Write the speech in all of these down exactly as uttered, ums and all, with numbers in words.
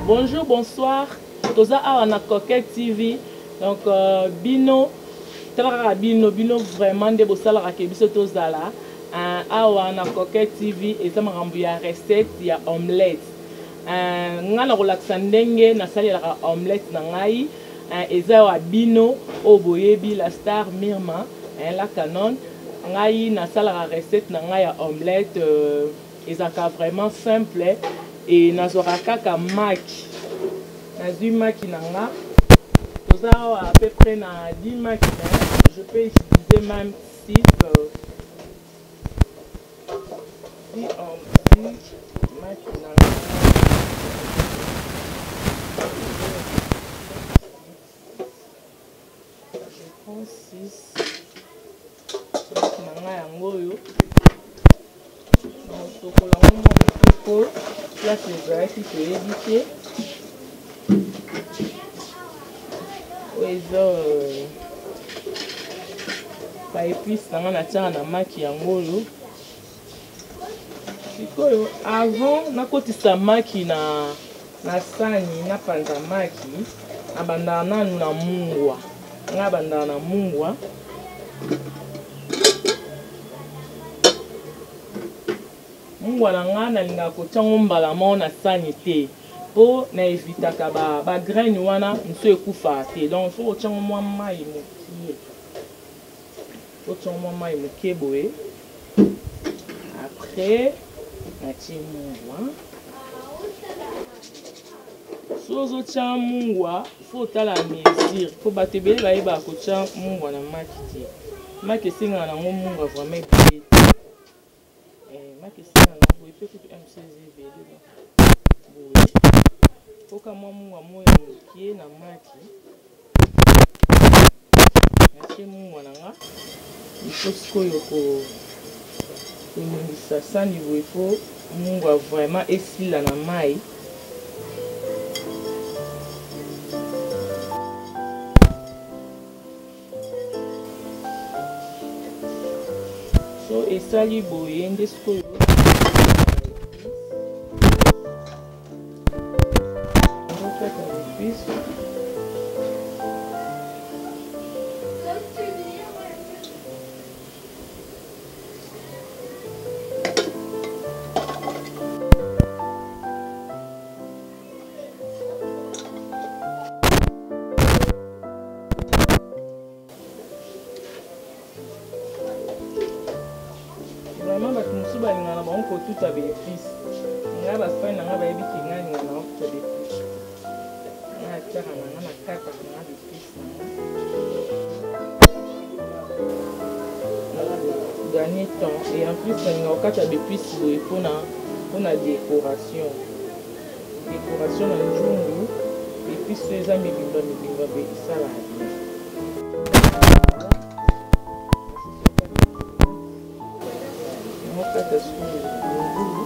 Bonjour, bonsoir. Toza awa na Coquette T V. Donc euh, bino tala bino bino vraiment de bosala ka biso tozala. Euh, awa na Coquette T V eza makambo ya recette ya omelette. Euh, nga na relaxa ndenge na sali la omelette na ngai. Euh, eza wa bino oboyebi la star Myrma, hein, la canon. Ngai na sala la recette na ngai ya omelette euh, ezaka vraiment simple. Et nazora kaka maki nazui maki nanga toza à peu près na dix maki je peux utiliser même six euh, si on dit maki nanga je prends six maki nanga yango yo tokola ngo moko place ezalaki toyebi te eza baepice nanga natiaka na maki yango oyo sikoyo avant nakotisa maki na na sani napanza maki nabandaka nanu na mungwa nga bandaka na mungwa mungwa na nga nalingaka kotia ngo mbala moko na sani te po na evitaka ba ba graine wana nso ekufaka te donc so kotia ngo mwa mai mokie kotia ngo mwa mai mokie boye après natie mungwa so ozotia mungwa fo otala mesure po bato ebele bayebaka kotia mungwa na maki te maki esengaka nango mungwa vraiment ebele maki esengaka nango epe kutu mcz ebele boye foka mwa mungwa moya mokie na maki natie mungwa na nga ifo sikoyo koningisa sani boye fo mungwa vraiment esila na mai so esali boye nde sikoyo vraiment bato mosusu balingaka na bango kotuta baepice nga bafani na nga bayebiki nga linga na kotuta baepice nga atiaka na nga na kataka nga baepice na nga gagner temps et en plus nalinga kokata baepice boye mpona décoration décoration na nzungu epice oyo eza mibimba mibimba boye esalaka bien kata sukulu ngulu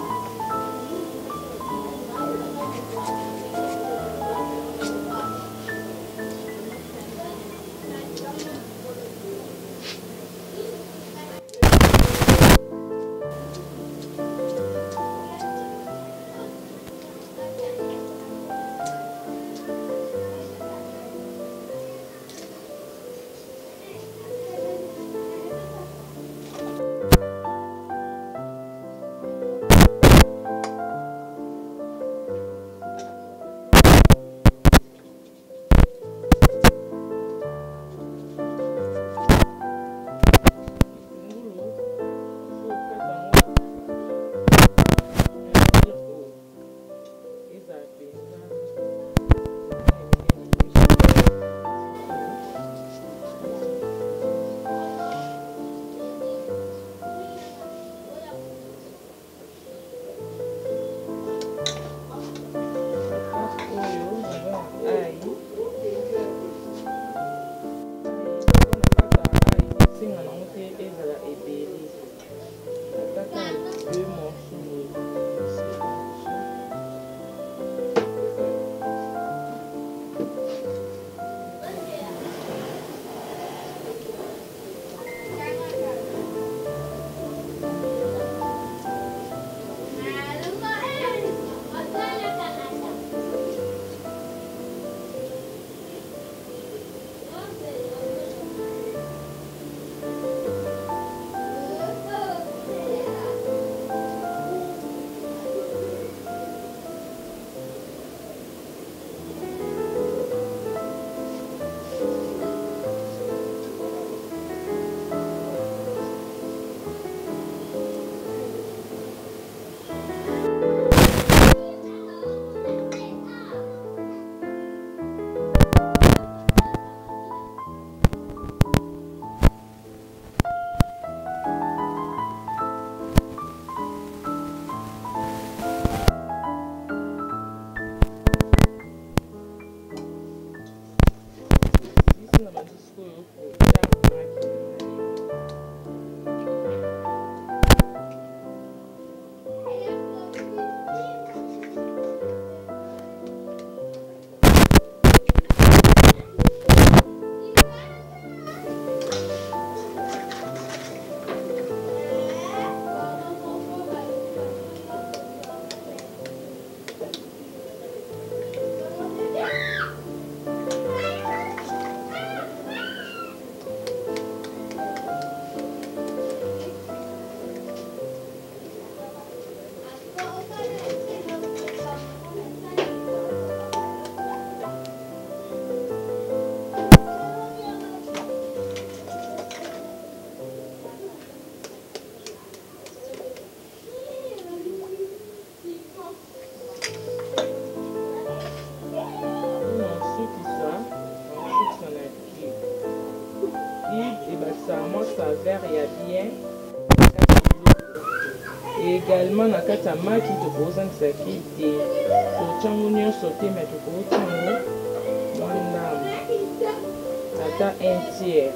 seulement na kati ya maki tokozangisaki te totyango nyonso te me tokotyango mwa ndambo ata un tiers.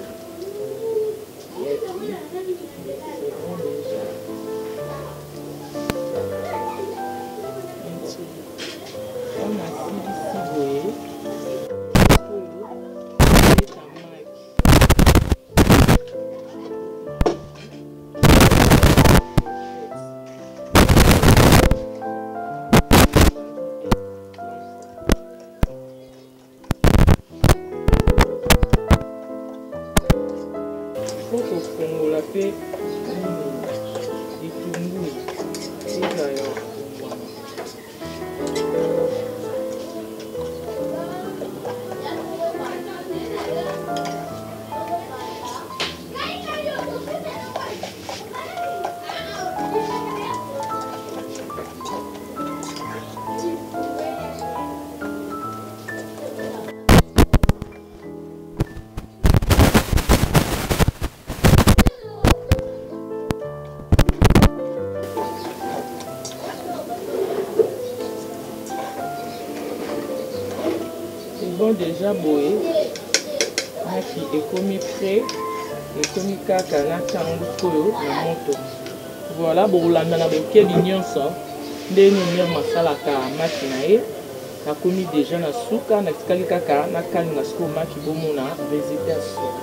Fongola pe vitunguu eza ya bon déjà boye maki ekomi prêt ekomi kaka na tango koyo na moto. Voilà bokolanda na bokebi nyonso ndenge nyonso masalaka maki na ye akomi déjà na suka na tikali kaka na kalinga siko maki bomona résultat suka.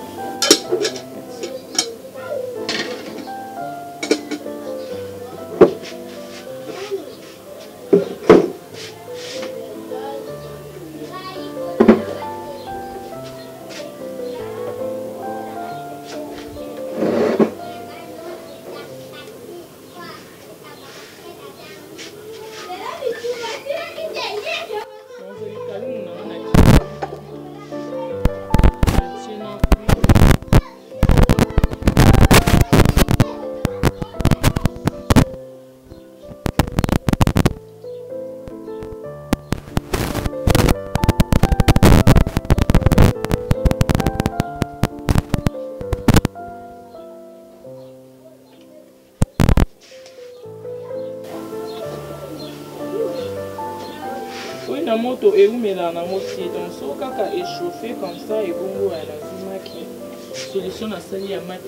Oui, na moto et où mais là na motier donc so kaka échauffé comme ça et bongo à la zumaki solution na sali ya maki.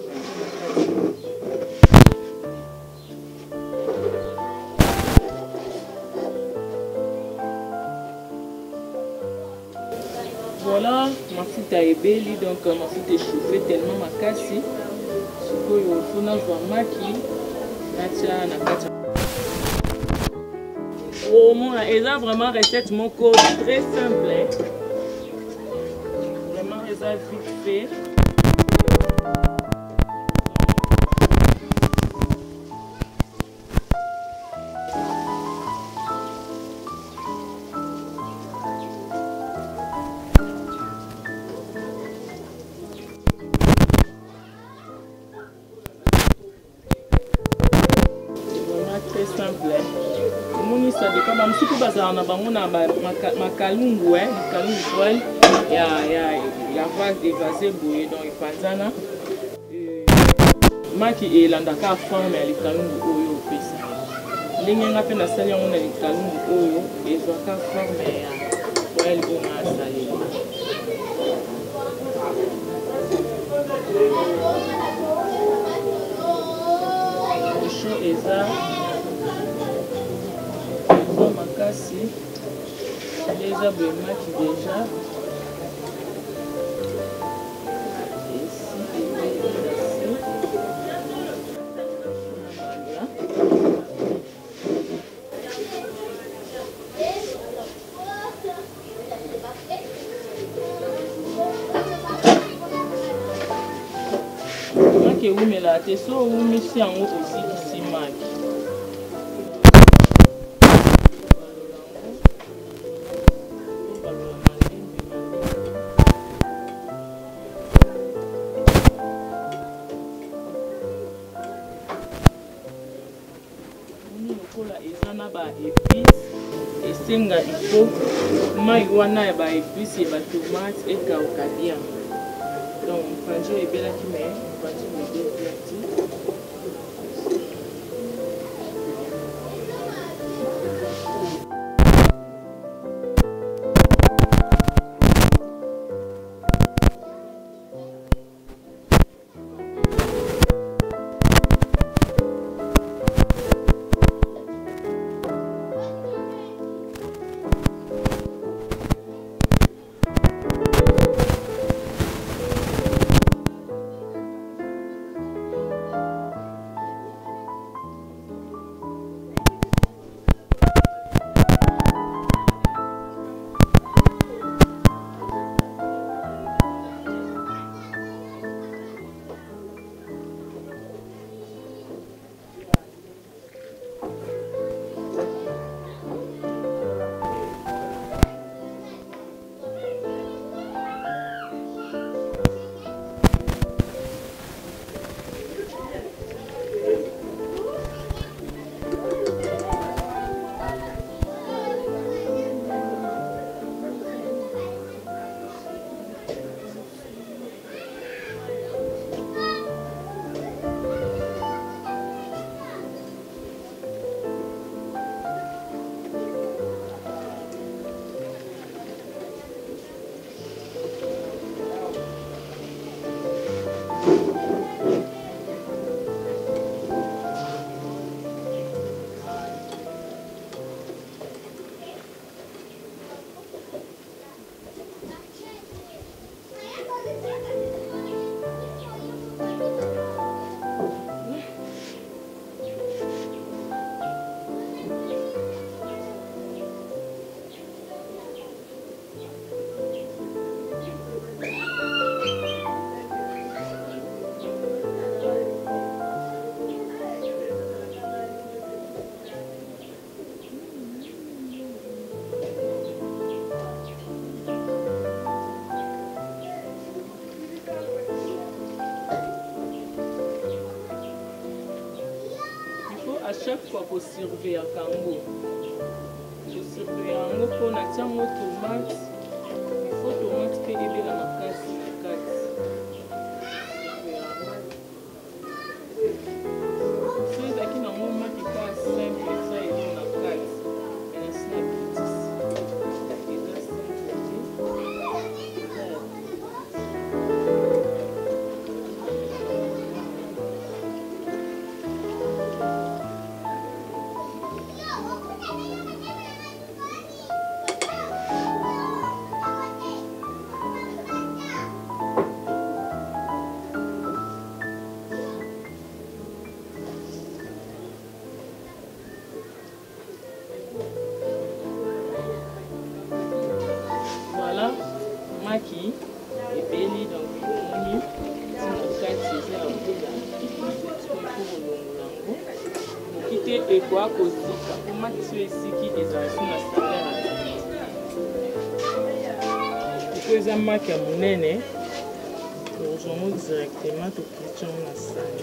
Voilà, ma mafuta ebeli donc mafuta échauffé tellement makasi sikoyo fona zwa maki natia na kati. Au moins, ils ont vraiment recette mon code très simple. Vraiment, ils ont vite fait. C'est vraiment très simple. Moni ça dépend même si tu vas en avoir mon aba makalungu ouais makalungu poil ya ya ya vague de vase bouillé donc ipanzana maki elandaka forme ya likalungu oyo pesa ndenge nga pe na sali yango na likalungu oyo ezwaka forme ya poil bonga sali chaud eza makasi déjà bemaki déjà maki ewumela te so owumisi yango osikisi maki. Esenga il faut mai wana ya ba épices et ba tomates et kauka bien. Donc mpanjo ebelaki mais mpanjo ebelaki. nakoka kosurveille yango kosurveille yango mpo natia yango tomate ifo tomate mpe ebela makasi na kati so ezalaki nango maki ka simple eza elo na kati enasina petisi eza simple voilà maki ebeli donc omoni ntina kati eza ya kola ekolongola yango noki te ekoya kozika po maki so esiki ezalaki na salere eko eza maki ya monene tozwango directement tokritiongo na sani.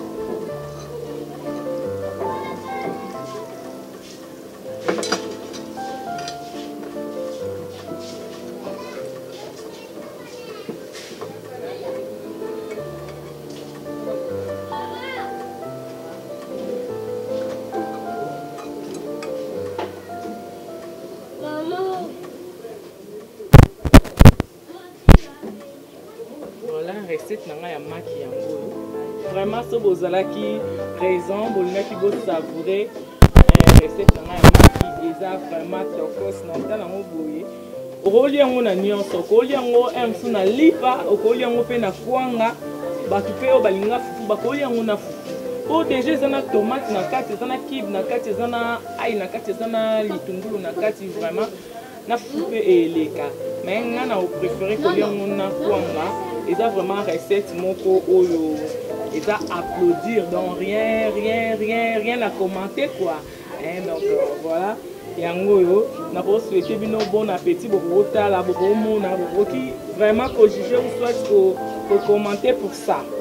Recette nanga ya maki yango vraiment so bozalaki raison bolingaki bosavourer recette nanga ya maki eza vraiment tokos na otala yango boye okolia yango na nyonso okolia yango msu na lipa okolia yango mpe na kwanga bato mpe oyo balinga fufu bakolia yango na fufu po deja eza na tomate na kati eza na kibe na kati eza na ai na kati eza na litungulu na kati vraiment na fufu mpe eleka mais nga na opréféré kolia yango na kwanga. Eza vraiment recette moko oyo eza applaudir donc rien rien rien rien à commenter quoi hein, donc euh, voilà yango yo na ko souhaiter bino bon appétit bokotala bokomona bokoki vraiment ko juger ou soit ko commenter pour ça.